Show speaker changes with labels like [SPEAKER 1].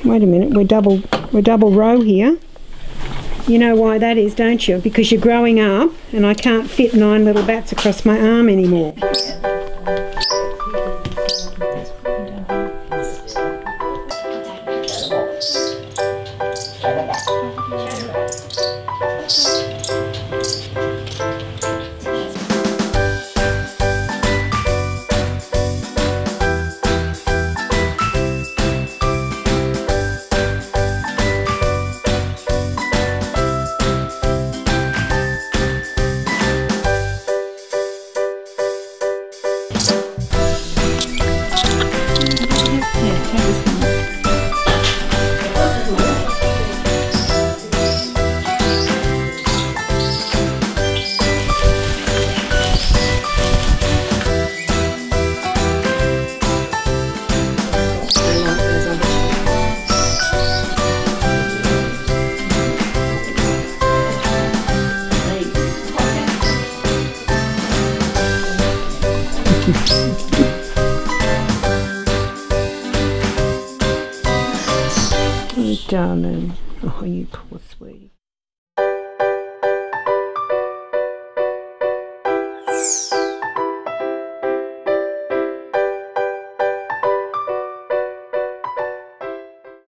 [SPEAKER 1] Wait a minute, we're double row here. You know why that is, don't you? Because you're growing up and I can't fit 9 little bats across my arm anymore. Oh, darling. Oh, you poor sweetie.